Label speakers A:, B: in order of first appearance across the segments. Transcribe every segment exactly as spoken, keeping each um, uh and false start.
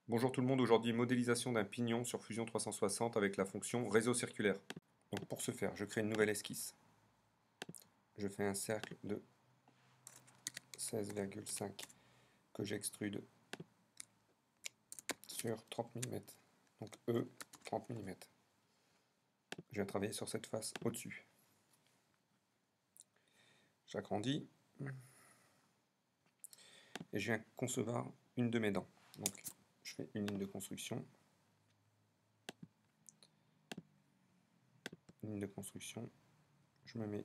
A: Bonjour tout le monde, aujourd'hui modélisation d'un pignon sur Fusion trois cent soixante avec la fonction réseau circulaire. Donc pour ce faire, je crée une nouvelle esquisse. Je fais un cercle de seize virgule cinq que j'extrude sur trente millimètres. Donc E, trente millimètres. Je viens travailler sur cette face au-dessus. J'agrandis et je viens concevoir une de mes dents. Donc je fais une ligne de construction. Une ligne de construction. Je me mets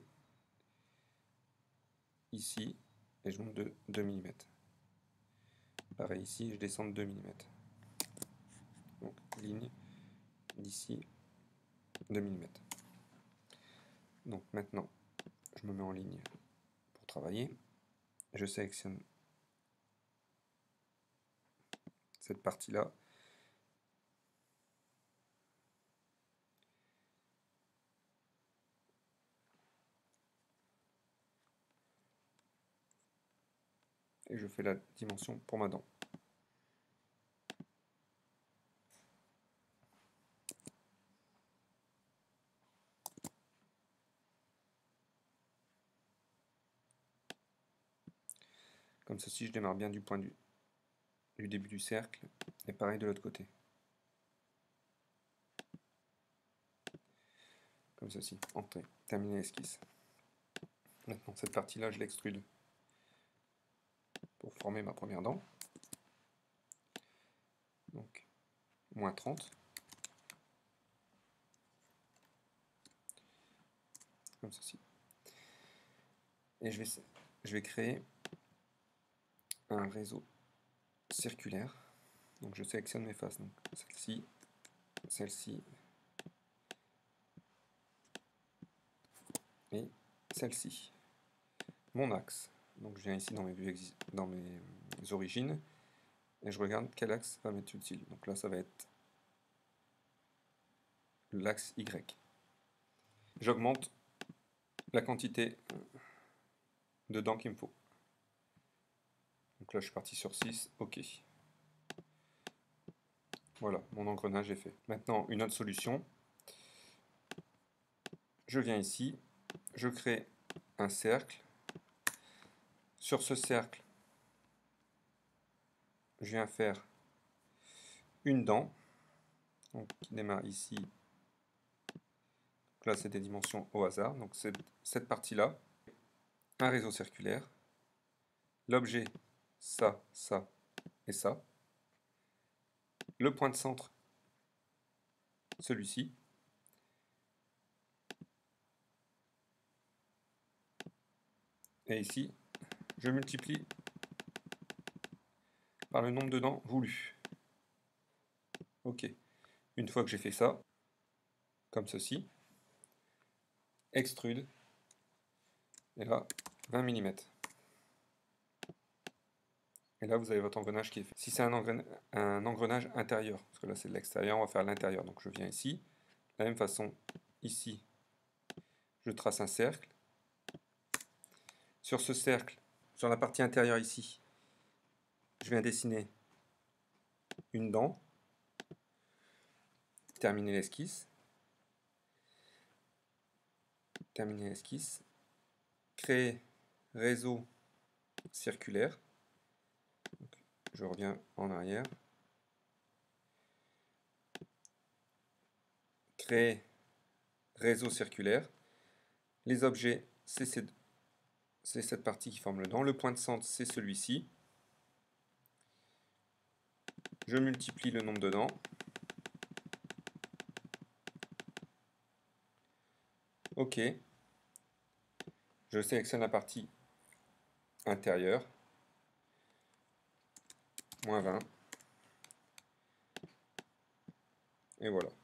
A: ici et je monte de deux millimètres. Pareil ici, je descends de deux millimètres. Donc ligne d'ici deux millimètres. Donc maintenant, je me mets en ligne pour travailler. Je sélectionne cette partie-là. Et je fais la dimension pour ma dent. Comme ceci, je démarre bien du point du, du début du cercle. Et pareil de l'autre côté. Comme ceci. Entrée. Terminer l'esquisse. Maintenant, cette partie-là, je l'extrude pour former ma première dent. Donc, moins trente. Comme ceci. Et je vais, je vais créer un réseau circulaire. Donc je sélectionne mes faces. Donc celle-ci, celle-ci et celle-ci. Mon axe. Donc je viens ici dans mes vues dans mes origines et je regarde quel axe va m'être utile. Donc là ça va être l'axe Y. J'augmente la quantité de dents qu'il me faut. Donc là je suis parti sur six, ok. Voilà, mon engrenage est fait. Maintenant une autre solution. Je viens ici, je crée un cercle. Sur ce cercle, je viens faire une dent, donc, qui démarre ici. Donc là, c'est des dimensions au hasard. Donc cette, cette partie-là, un réseau circulaire, l'objet, ça, ça et ça, le point de centre, celui-ci, et ici, je multiplie par le nombre de dents voulu. Ok. Une fois que j'ai fait ça, comme ceci, extrude, et là, vingt millimètres. Et là, vous avez votre engrenage qui est fait. Si c'est un, engren un engrenage intérieur, parce que là c'est de l'extérieur, on va faire l'intérieur. Donc je viens ici. De la même façon, ici, je trace un cercle. Sur ce cercle, sur la partie intérieure ici, je viens dessiner une dent. Terminer l'esquisse. Terminer l'esquisse. Créer réseau circulaire. Donc, je reviens en arrière. Créer réseau circulaire. Les objets, c'est cette partie qui forme le dent. Le point de centre, c'est celui-ci. Je multiplie le nombre de dents. Ok. Je sélectionne la partie intérieure. Moins vingt. Et voilà.